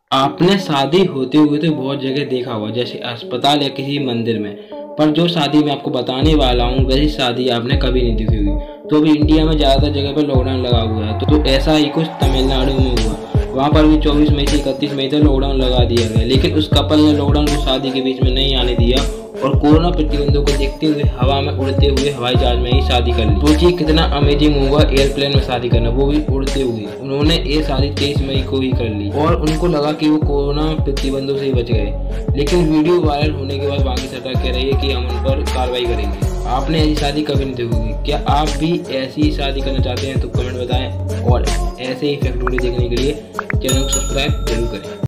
आपने शादी होते हुए तो बहुत जगह देखा होगा, जैसे अस्पताल या किसी मंदिर में। पर जो शादी मैं आपको बताने वाला हूँ वैसी शादी आपने कभी नहीं देखी होगी। तो अभी इंडिया में ज़्यादातर जगह पर लॉकडाउन लगा हुआ है, तो ऐसा ही कुछ तमिलनाडु में हुआ। वहाँ पर भी 24 मई से 31 मई तक लॉकडाउन लगा दिया गया, लेकिन उस कपल ने लॉकडाउन को शादी के बीच में नहीं आने दिया और कोरोना प्रतिबंधों को देखते हुए हवा में उड़ते हुए हवाई जहाज में ही शादी कर ली। सोचिए कितना अमेजिंग होगा एयरप्लेन में शादी करना, वो भी उड़ते हुए। उन्होंने ये शादी 23 मई को ही कर ली और उनको लगा कि वो कोरोना प्रतिबंधों से ही बच गए। लेकिन वीडियो वायरल होने के बाद बाकी सरकार कह रही है कि हम उन पर कार्रवाई करेंगे। आपने ऐसी शादी कभी नहीं देखोगी। क्या आप भी ऐसी शादी करना चाहते हैं तो कमेंट बताएं और ऐसे ही फैक्ट वीडियो देखने के लिए चैनल को सब्सक्राइब जरूर करें।